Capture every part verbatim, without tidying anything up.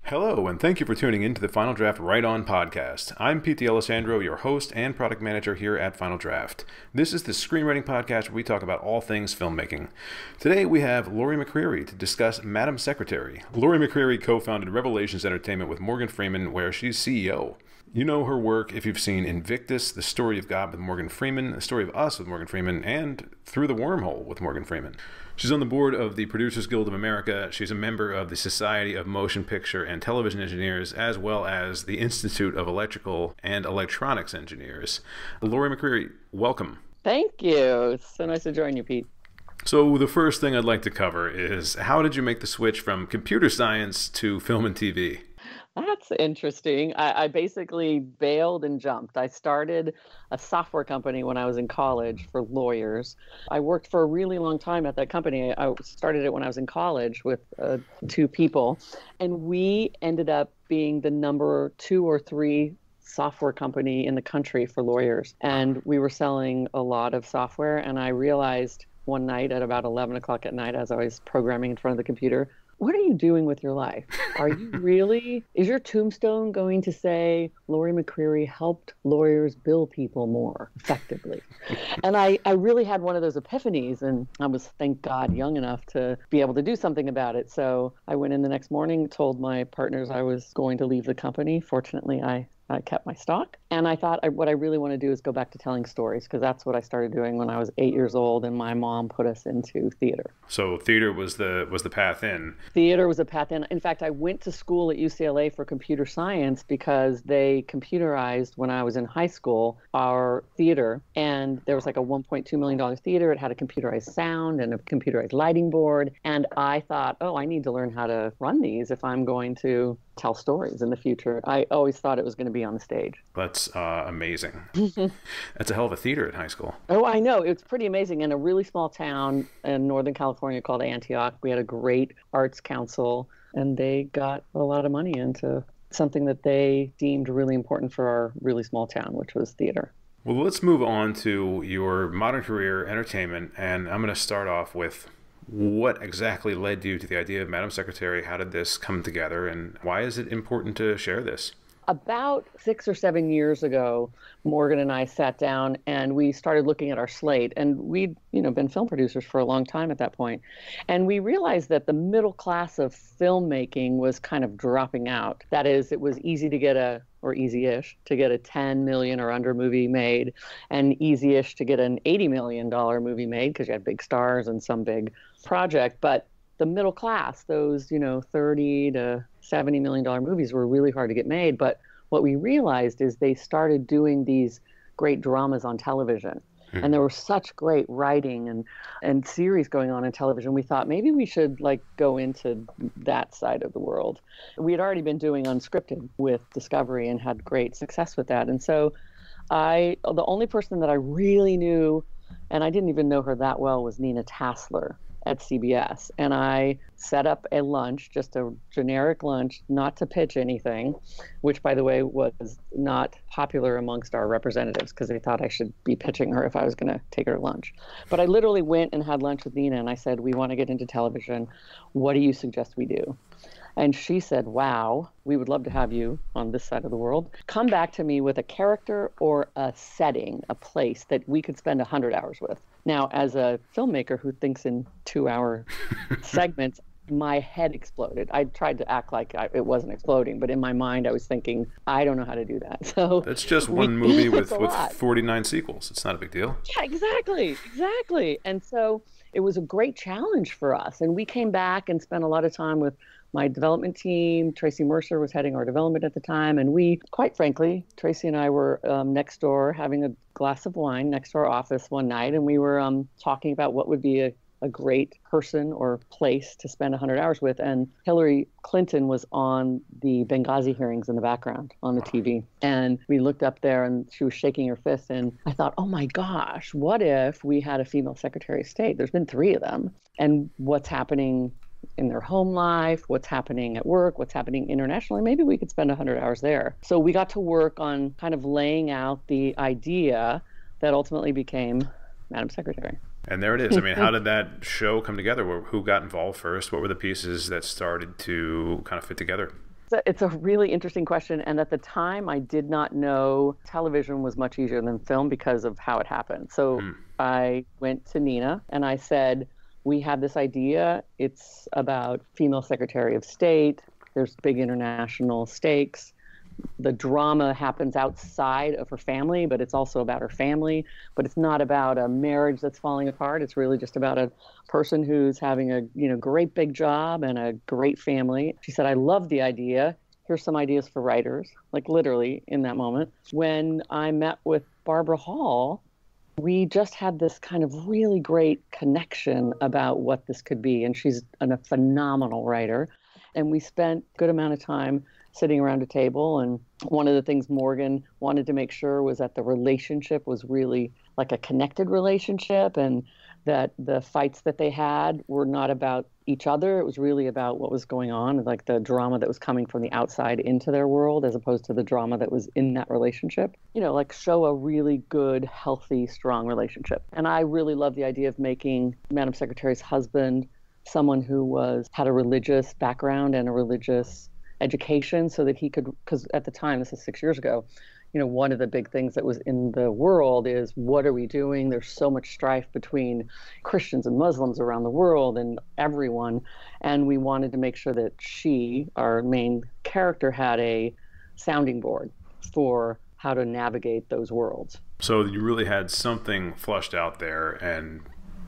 Hello, and thank you for tuning in to the Final Draft Right On podcast. I'm Pete D'Alessandro, your host and product manager here at Final Draft. This is the screenwriting podcast where we talk about all things filmmaking. Today we have Lori McCreary to discuss Madam Secretary. Lori McCreary co-founded Revelations Entertainment with Morgan Freeman, where she's C E O. You know her work if you've seen Invictus, The Story of God with Morgan Freeman, The Story of Us with Morgan Freeman, and Through the Wormhole with Morgan Freeman. She's on the board of the Producers Guild of America. She's a member of the Society of Motion Picture and Television Engineers, as well as the Institute of Electrical and Electronics Engineers. Lori McCreary, welcome. Thank you. It's so nice to join you, Pete. So the first thing I'd like to cover is, how did you make the switch from computer science to film and T V? That's interesting. I, I basically bailed and jumped. I started a software company when I was in college for lawyers. I worked for a really long time at that company. I started it when I was in college with uh, two people, and we ended up being the number two or three software company in the country for lawyers. And we were selling a lot of software, and I realized one night at about eleven o'clock at night as I was programming in front of the computer, what are you doing with your life? Are you really, is your tombstone going to say, Lori McCreary helped lawyers bill people more effectively? And I, I really had one of those epiphanies, and I was, thank God, young enough to be able to do something about it. So I went in the next morning, told my partners I was going to leave the company. Fortunately, I I kept my stock. And I thought I, what I really want to do is go back to telling stories, because that's what I started doing when I was eight years old and my mom put us into theater. So theater was the was the path in. Theater was a path in. In fact, I went to school at U C L A for computer science because they computerized, when I was in high school, our theater. And there was like a one point two million dollars theater. It had a computerized sound and a computerized lighting board. And I thought, oh, I need to learn how to run these if I'm going to tell stories in the future. I always thought it was going to be on the stage. That's uh, amazing. That's a hell of a theater in high school. Oh, I know. It's pretty amazing. In a really small town in Northern California called Antioch, we had a great arts council, and they got a lot of money into something that they deemed really important for our really small town, which was theater. Well, let's move on to your modern career, entertainment, and I'm going to start off with what exactly led you to the idea of Madam Secretary? How did this come together, and why is it important to share this? About six or seven years ago, Morgan and I sat down and we started looking at our slate, and we'd, you know, been film producers for a long time at that point. And we realized that the middle class of filmmaking was kind of dropping out. That is, it was easy to get a, or easy-ish, to get a ten million or under movie made, and easy-ish to get an eighty million dollars movie made because you had big stars and some big project. But the middle class, those, you know, thirty to seventy million dollars movies were really hard to get made. But what we realized is they started doing these great dramas on television. Mm-hmm. And there was such great writing and, and series going on in television. We thought maybe we should like go into that side of the world. We had already been doing unscripted with Discovery and had great success with that. And so I, the only person that I really knew, and I didn't even know her that well, was Nina Tassler at C B S. And I set up a lunch, just a generic lunch, not to pitch anything, which, by the way, was not popular amongst our representatives because they thought I should be pitching her if I was going to take her to lunch. But I literally went and had lunch with Nina, and I said, we want to get into television. What do you suggest we do? And she said, wow, we would love to have you on this side of the world. Come back to me with a character or a setting, a place that we could spend one hundred hours with. Now, as a filmmaker who thinks in two-hour segments, my head exploded. I tried to act like I, it wasn't exploding, but in my mind, I was thinking, I don't know how to do that. So that's just one we, movie with, with forty-nine sequels. It's not a big deal. Yeah, exactly, exactly. And so it was a great challenge for us. And we came back and spent a lot of time with my development team. Tracy Mercer was heading our development at the time. And we, quite frankly, Tracy and I were um, next door having a glass of wine next to our office one night. And we were um, talking about what would be a, a great person or place to spend one hundred hours with. And Hillary Clinton was on the Benghazi hearings in the background on the T V. And we looked up there and she was shaking her fist. And I thought, oh my gosh, what if we had a female Secretary of State? There's been three of them. And what's happening in their home life, what's happening at work, what's happening internationally, maybe we could spend one hundred hours there. So we got to work on kind of laying out the idea that ultimately became Madam Secretary. And there it is. I mean, how did that show come together? Who got involved first? What were the pieces that started to kind of fit together? So it's a really interesting question. And at the time, I did not know television was much easier than film because of how it happened. So Hmm. I went to Nina and I said, we have this idea. It's about female Secretary of State. There's big international stakes. The drama happens outside of her family, but it's also about her family. But it's not about a marriage that's falling apart. It's really just about a person who's having a you know great big job and a great family. She said, I love the idea. Here's some ideas for writers, like literally in that moment. When I met with Barbara Hall, we just had this kind of really great connection about what this could be. And she's an, a phenomenal writer. And we spent a good amount of time sitting around a table. And one of the things Morgan wanted to make sure was that the relationship was really like a connected relationship, and that the fights that they had were not about each other. It was really about what was going on, like the drama that was coming from the outside into their world, as opposed to the drama that was in that relationship. You know, like show a really good, healthy, strong relationship. And I really love the idea of making Madam Secretary's husband someone who was had a religious background and a religious education, so that he could, because at the time, this is six years ago, you know, one of the big things that was in the world is, what are we doing? There's so much strife between Christians and Muslims around the world and everyone. And we wanted to make sure that she, our main character, had a sounding board for how to navigate those worlds. So you really had something flushed out there, and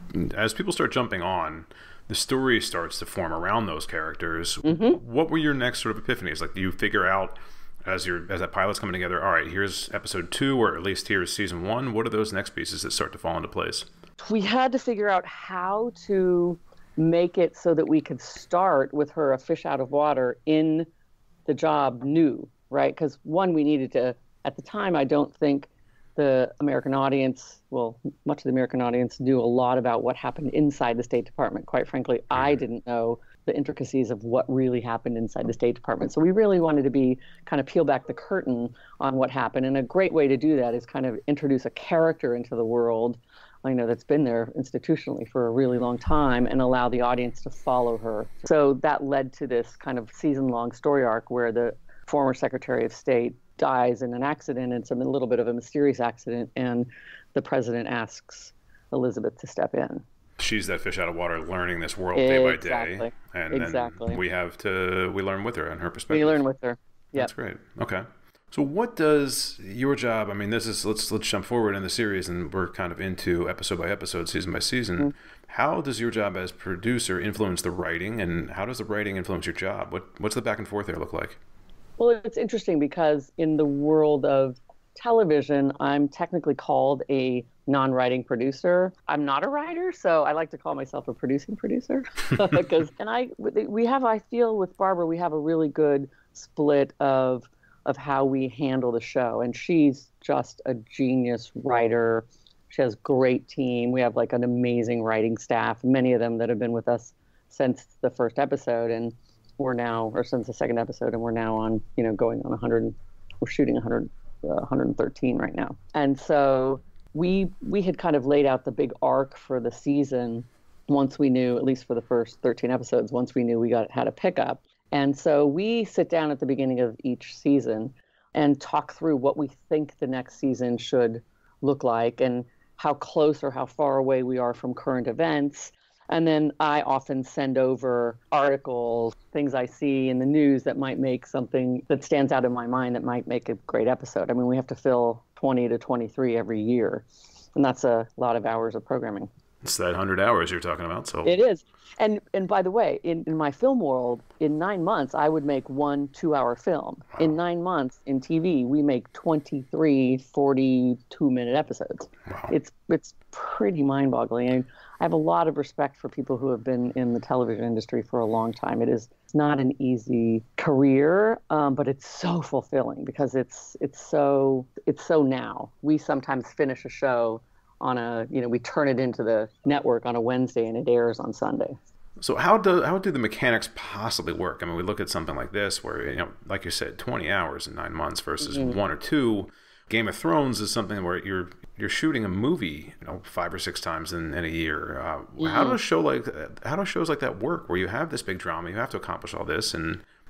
as people start jumping on, the story starts to form around those characters. Mm-hmm. What were your next sort of epiphanies? Like, do you figure out as your as that pilot's coming together, all right, here's episode two, or at least here's season one? What are those next pieces that start to fall into place? We had to figure out how to make it so that we could start with her a fish out of water in the job new, right? Because one, we needed to, at the time, I don't think the American audience, well, much of the American audience knew a lot about what happened inside the State Department. Quite frankly, I didn't know the intricacies of what really happened inside the State Department. So we really wanted to be kind of peel back the curtain on what happened. And a great way to do that is kind of introduce a character into the world, you know, that's been there institutionally for a really long time, and allow the audience to follow her. So that led to this kind of season-long story arc where the former Secretary of State dies in an accident. It's a little bit of a mysterious accident, and the president asks Elizabeth to step in. She's that fish out of water, learning this world day by Exactly. day, and Exactly. then we have to we learn with her and her perspective. We learn with her. Yeah, That's great. Okay. So what does your job, I mean, this is, let's let's jump forward in the series, and we're kind of into episode by episode, season by season. Mm-hmm. How does your job as producer influence the writing, and how does the writing influence your job? What What's the back and forth there look like? Well, it's interesting because in the world of television, I'm technically called a non-writing producer. I'm not a writer, so I like to call myself a producing producer. Because, and I, we have, I feel with Barbara, we have a really good split of of how we handle the show. And she's just a genius writer. She has a great team. We have like an amazing writing staff, many of them that have been with us since the first episode. And we're now, or since the second episode, and we're now on, you know, going on one hundred, we're shooting one hundred, uh, one hundred thirteen right now. And so we we had kind of laid out the big arc for the season once we knew, at least for the first thirteen episodes, once we knew we got had a pickup. And so we sit down at the beginning of each season and talk through what we think the next season should look like, and how close or how far away we are from current events. And then I often send over articles, things I see in the news that might make something that stands out in my mind that might make a great episode. I mean, we have to fill twenty to twenty-three every year, and that's a lot of hours of programming. It's that one hundred hours you're talking about. So it is. And and by the way, in, in my film world, in nine months, I would make one two-hour film. Wow. In nine months, in T V, we make twenty-three forty-two-minute episodes. Wow. It's it's pretty mind-boggling. And I have a lot of respect for people who have been in the television industry for a long time. It is not an easy career, um, but it's so fulfilling because it's it's so it's so now. We sometimes finish a show on a, you know, we turn it into the network on a Wednesday and it airs on Sunday. So how do how do the mechanics possibly work? I mean, we look at something like this where, you know, like you said, twenty hours in nine months versus mm-hmm. one or two. Game of Thrones is something where you're you're shooting a movie, you know, five or six times in, in a year. Uh, mm-hmm. How does a show like how do shows like that work, where you have this big drama, you have to accomplish all this, and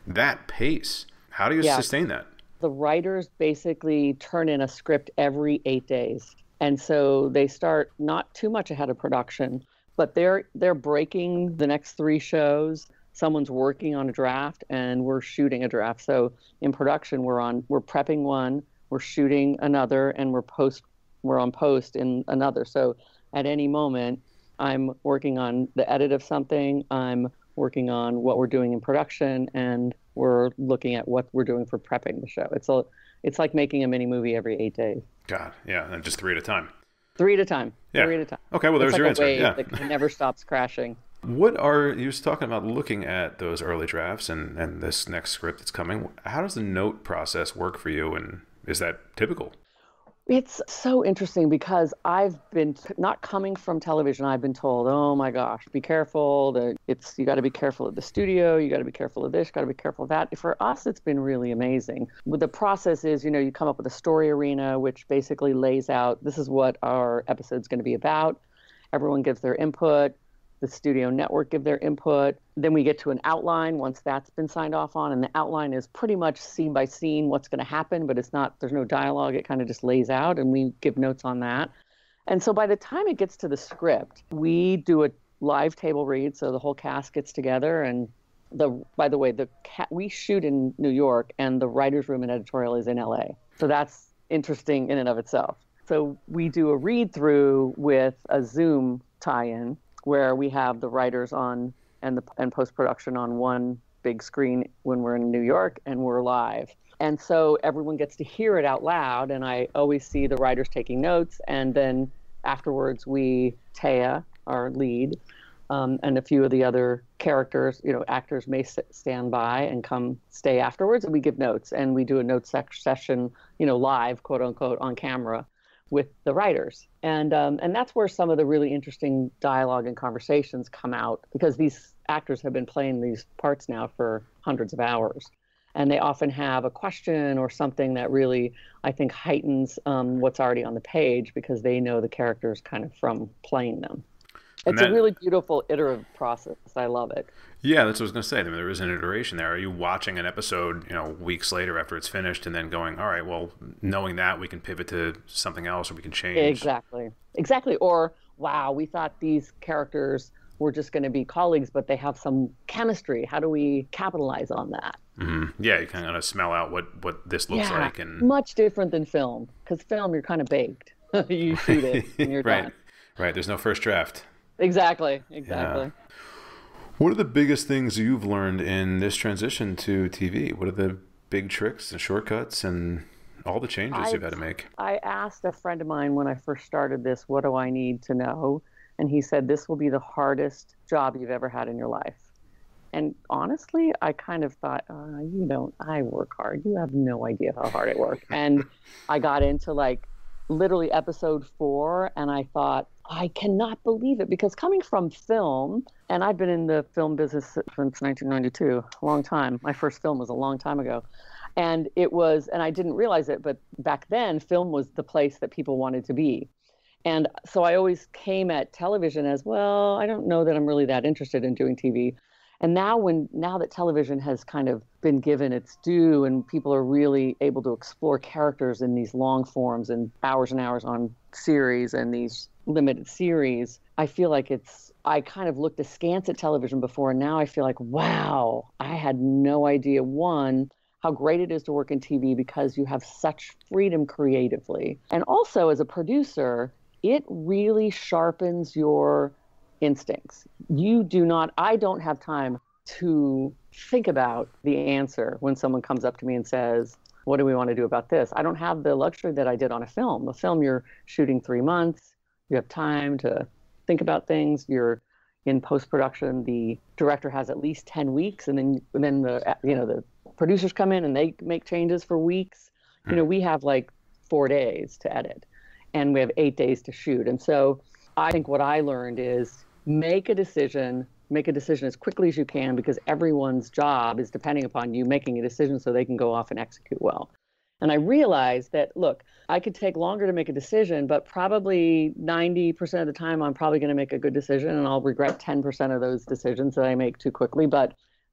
That pace. How do you Yeah. sustain that? The writers basically turn in a script every eight days. And so they start not too much ahead of production, but they're they're breaking the next three shows. Someone's working on a draft and we're shooting a draft. So in production we're on we're prepping one, we're shooting another, and we're post we're on post in another. So at any moment I'm working on the edit of something, I'm working on what we're doing in production, and we're looking at what we're doing for prepping the show. It's a it's like making a mini movie every eight days. God, yeah, and just three at a time. Three at a time. Yeah. Three at a time. Okay, well, there's it's your like answer. A wave Yeah. that never stops crashing. What are you was talking about looking at those early drafts and, and this next script that's coming? How does the note process work for you, and is that typical? It's so interesting because I've been not coming from television. I've been told, oh my gosh, be careful. That it's you got to be careful of the studio. You got to be careful of this. Got to be careful of that. For us, it's been really amazing. What the process is, you know, you come up with a story arena, which basically lays out this is what our episode's going to be about. Everyone gives their input. The studio network give their input. Then we get to an outline once that's been signed off on. And the outline is pretty much scene by scene what's going to happen, but it's not, there's no dialogue. It kind of just lays out and we give notes on that. And so by the time it gets to the script, we do a live table read. So the whole cast gets together. And the, by the way, the ca- we shoot in New York and the writer's room and editorial is in L A. So that's interesting in and of itself. So we do a read through with a Zoom tie-in, where we have the writers on and the and post-production on one big screen when we're in New York and we're live. And so everyone gets to hear it out loud, and I always see the writers taking notes, and then afterwards we, Taya, our lead, um, and a few of the other characters, you know, actors may s- stand by and come stay afterwards, and we give notes, and we do a note sec- session, you know, live, quote unquote, on camera with the writers. And um, and that's where some of the really interesting dialogue and conversations come out, because these actors have been playing these parts now for hundreds of hours. And they often have a question or something that really, I think, heightens um, what's already on the page because they know the characters kind of from playing them. It's that, a really beautiful iterative process. I love it. Yeah, that's what I was going to say. I mean, there is an iteration there. Are you watching an episode, you know, weeks later after it's finished and then going, all right, well, knowing that we can pivot to something else or we can change? Exactly. Exactly. Or, wow, we thought these characters were just going to be colleagues, but they have some chemistry. How do we capitalize on that? Mm-hmm. Yeah, you kind of smell out what, what this looks yeah, like. And much different than film, because film, you're kind of baked. You shoot it and you're right. done. Right. There's no first draft. Exactly. Exactly. Yeah. What are the biggest things you've learned in this transition to T V? What are the big tricks and shortcuts and all the changes I, you've had to make? I asked a friend of mine when I first started this, what do I need to know? And he said, this will be the hardest job you've ever had in your life. And honestly, I kind of thought, uh, you don't, I work hard. You have no idea how hard I work. And I got into like literally episode four and I thought, I cannot believe it, because coming from film, and I've been in the film business since nineteen ninety-two, a long time. My first film was a long time ago. And it was, and I didn't realize it, but back then film was the place that people wanted to be. And so I always came at television as, well, I don't know that I'm really that interested in doing T V. And now when now that television has kind of been given its due and people are really able to explore characters in these long forms and hours and hours on series and these limited series, I feel like it's, I kind of looked askance at television before, and now I feel like, wow, I had no idea, one, how great it is to work in T V because you have such freedom creatively. And also as a producer, it really sharpens your instincts. You do not, I don't have time to think about the answer when someone comes up to me and says, what do we want to do about this? I don't have the luxury that I did on a film. A film, you're shooting three months. You have time to think about things. You're in post-production. The director has at least ten weeks, and then and then the you know the producers come in and they make changes for weeks. You know, we have like four days to edit, and we have eight days to shoot. And so I think what I learned is make a decision, make a decision as quickly as you can, because everyone's job is depending upon you making a decision so they can go off and execute well. And I realized that, look, I could take longer to make a decision, but probably ninety percent of the time I'm probably going to make a good decision, and I'll regret ten percent of those decisions that I make too quickly. But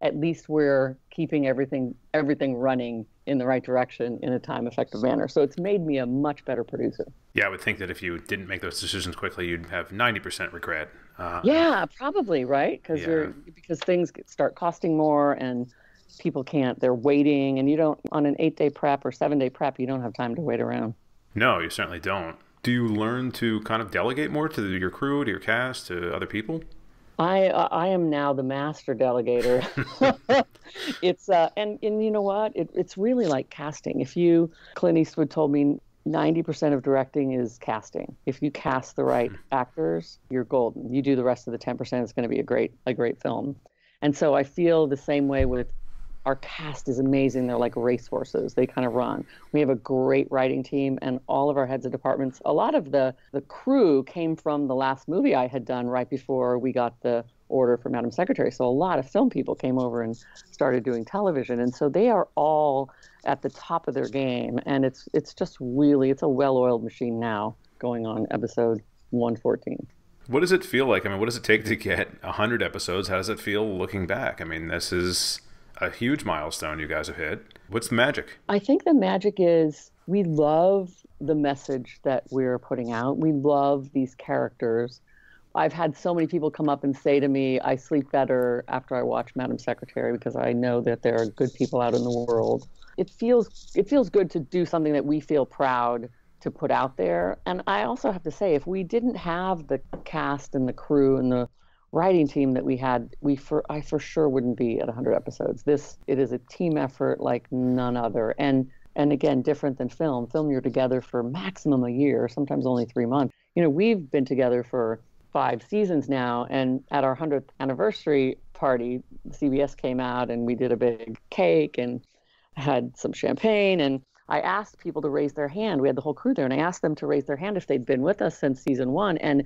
at least we're keeping everything everything running in the right direction in a time-effective manner. So it's made me a much better producer. Yeah, I would think that if you didn't make those decisions quickly, you'd have ninety percent regret. Uh, yeah, probably, right? Because yeah. you're because things start costing more and people can't, they're waiting, and you don't, on an eight-day prep or seven-day prep, you don't have time to wait around. No, you certainly don't. Do you learn to kind of delegate more to your crew, to your cast, to other people? I uh, I am now the master delegator. It's uh and and you know what? It, it's really like casting. If you Clint Eastwood told me ninety percent of directing is casting. If you cast the right actors, you're golden. You do the rest of the ten percent, it's going to be a great a great film. And so I feel the same way with our cast is amazing. They're like racehorses. They kind of run. We have a great writing team, and all of our heads of departments. A lot of the the crew came from the last movie I had done right before we got the order for Madam Secretary. So a lot of film people came over and started doing television, and so they are all at the top of their game. And it's it's just really it's a well-oiled machine now, going on episode one fourteen. What does it feel like? I mean, what does it take to get one hundred episodes? How does it feel looking back? I mean, this is a huge milestone you guys have hit. What's the magic? I think the magic is we love the message that we're putting out. We love these characters. I've had so many people come up and say to me, I sleep better after I watch Madam Secretary because I know that there are good people out in the world. It feels it feels good to do something that we feel proud to put out there. And I also have to say, if we didn't have the cast and the crew and the writing team that we had, we for I for sure wouldn't be at one hundred episodes. This it is a team effort like none other, and and again, different than film. Film, you're together for maximum a year, sometimes only three months. You know, we've been together for five seasons now, and at our one hundredth anniversary party, C B S came out and we did a big cake and had some champagne, and I asked people to raise their hand. We had the whole crew there, and I asked them to raise their hand if they'd been with us since season one, and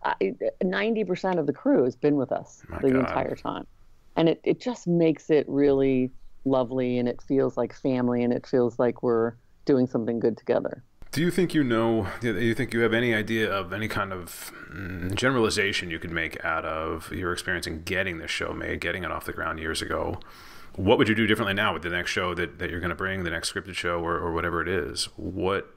ninety percent of the crew has been with us My the God. entire time. And it, it just makes it really lovely, and it feels like family, and it feels like we're doing something good together. Do you think you know, do you think you have any idea of any kind of mm, generalization you could make out of your experience in getting this show made, getting it off the ground years ago? What would you do differently now with the next show that, that you're going to bring, the next scripted show or, or whatever it is? What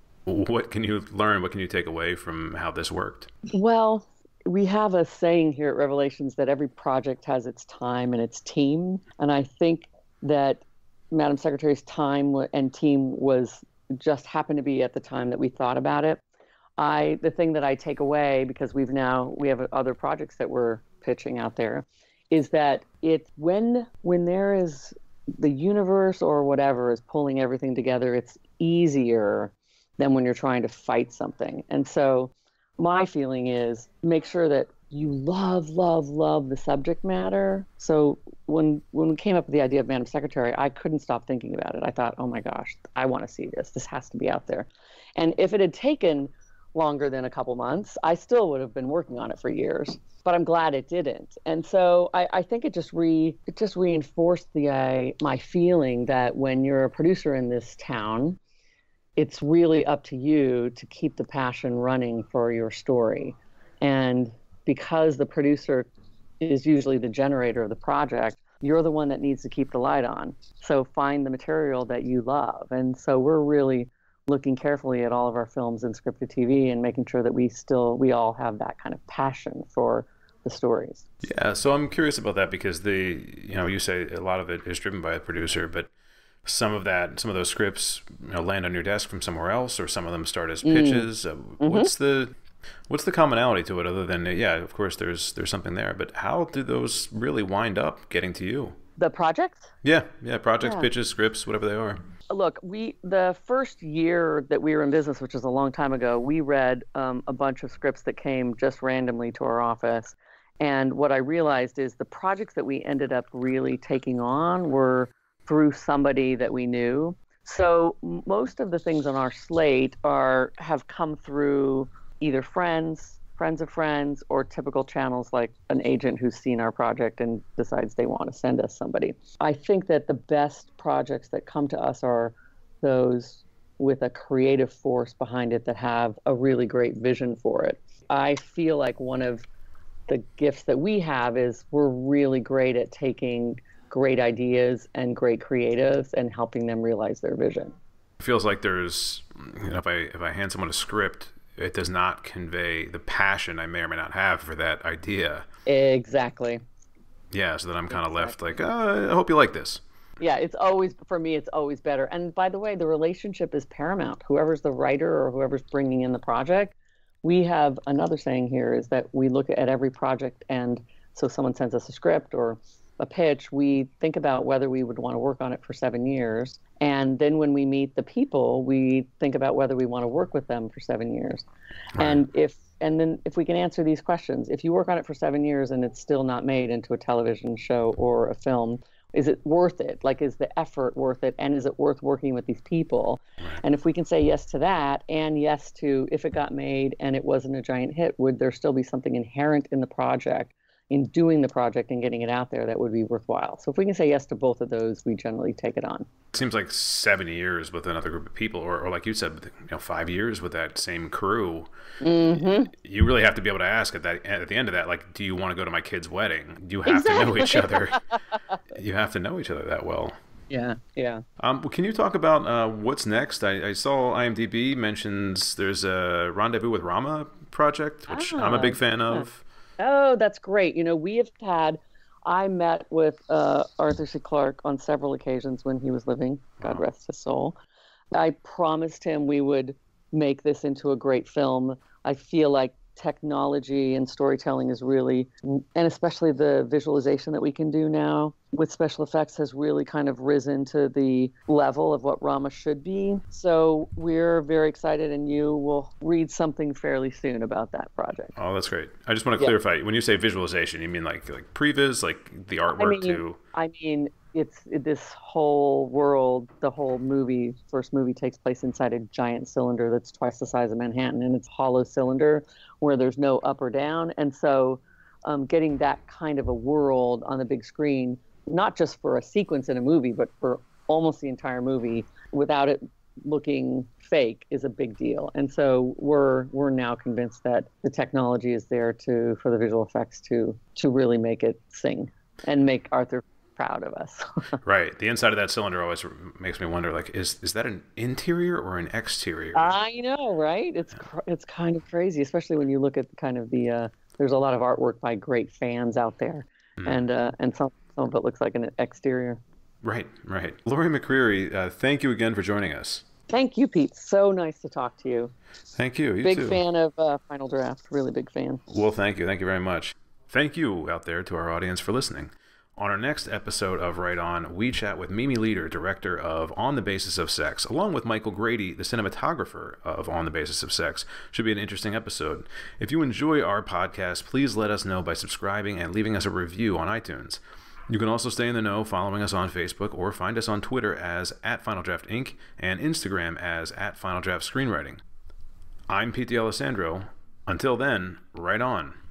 What can you learn? What can you take away from how this worked? Well, we have a saying here at Revelations that every project has its time and its team. And I think that Madam Secretary's time and team was just happened to be at the time that we thought about it. I the thing that I take away, because we've now we have other projects that we're pitching out there, is that it when when there is the universe or whatever is pulling everything together, it's easier than when you're trying to fight something. And so my feeling is make sure that you love, love, love the subject matter. So when when we came up with the idea of Madam Secretary, I couldn't stop thinking about it. I thought, oh my gosh, I want to see this. This has to be out there. And if it had taken longer than a couple months, I still would have been working on it for years. But I'm glad it didn't. And so I, I think it just re it just reinforced the uh, my feeling that when you're a producer in this town, it's really up to you to keep the passion running for your story. And because the producer is usually the generator of the project, you're the one that needs to keep the light on. So find the material that you love. And so we're really looking carefully at all of our films and scripted T V and making sure that we still, we all have that kind of passion for the stories. Yeah, so I'm curious about that because the, you know, you say a lot of it is driven by a producer, but some of that, some of those scripts, you know, land on your desk from somewhere else, or some of them start as pitches. Mm. Uh, mm-hmm. What's the what's the commonality to it, other than yeah, of course, there's there's something there. But how do those really wind up getting to you? The projects? Yeah, yeah, projects, yeah. pitches, scripts, whatever they are. Look, we the first year that we were in business, which was a long time ago, we read um, a bunch of scripts that came just randomly to our office. And what I realized is the projects that we ended up really taking on were through somebody that we knew. So most of the things on our slate are have come through either friends, friends of friends, or typical channels like an agent who's seen our project and decides they want to send us somebody. I think that the best projects that come to us are those with a creative force behind it that have a really great vision for it. I feel like one of the gifts that we have is we're really great at taking great ideas and great creatives and helping them realize their vision. It feels like there's, you know, if I if I hand someone a script, it does not convey the passion I may or may not have for that idea. Exactly. Yeah, so then I'm kind of Exactly. left like, oh, I hope you like this. Yeah, it's always, for me, it's always better. And by the way, the relationship is paramount. Whoever's the writer or whoever's bringing in the project, we have another saying here is that we look at every project, and so someone sends us a script or a pitch, we think about whether we would want to work on it for seven years. And then when we meet the people, we think about whether we want to work with them for seven years. Right. And if and then if we can answer these questions, if you work on it for seven years and it's still not made into a television show or a film, is it worth it? Like, is the effort worth it? And is it worth working with these people? Right. And if we can say yes to that, and yes to if it got made and it wasn't a giant hit, would there still be something inherent in the project, in doing the project and getting it out there, that would be worthwhile? So if we can say yes to both of those, we generally take it on. It seems like seven years with another group of people, or, or like you said, you know, five years with that same crew. Mm-hmm. You really have to be able to ask at that at the end of that, like, do you want to go to my kid's wedding? You have Exactly. to know each other. You have to know each other that well. Yeah, yeah. Um, well, can you talk about uh, what's next? I, I saw IMDb mentions there's a Rendezvous with Rama project, which Ah, I'm a big fan of. Oh, that's great. You know, we have had, I met with uh, Arthur C. Clarke on several occasions when he was living, God Wow. rest his soul. I promised him we would make this into a great film. I feel like technology and storytelling is really, and especially the visualization that we can do now with special effects, has really kind of risen to the level of what Rama should be. So we're very excited, and you will read something fairly soon about that project. Oh, that's great. I just want to Yeah. clarify, when you say visualization, you mean like like previs, like the artwork I mean, too? I mean, it's this whole world, the whole movie, first movie takes place inside a giant cylinder that's twice the size of Manhattan, and it's a hollow cylinder where there's no up or down. And so um, getting that kind of a world on the big screen, not just for a sequence in a movie, but for almost the entire movie without it looking fake, is a big deal. And so we're we're now convinced that the technology is there to for the visual effects to to really make it sing and make Arthur proud of us. Right. The inside of that cylinder always makes me wonder, like, is is that an interior or an exterior? I know, right? It's cr- it's kind of crazy, especially when you look at kind of the uh, there's a lot of artwork by great fans out there, Mm. and uh, and some some of it looks like an exterior. Right, right. Lori McCreary, uh, thank you again for joining us. Thank you, Pete. So nice to talk to you. Thank you. You Big too. fan of uh, Final Draft. Really big fan. Well, thank you. Thank you very much. Thank you out there to our audience for listening. On our next episode of Right On, we chat with Mimi Leader, director of On the Basis of Sex, along with Michael Grady, the cinematographer of On the Basis of Sex. Should be an interesting episode. If you enjoy our podcast, please let us know by subscribing and leaving us a review on iTunes. You can also stay in the know following us on Facebook, or find us on Twitter as at Final Draft Incorporated and Instagram as at Final Draft Screenwriting. I'm Pete D'Alessandro. Until then, right on.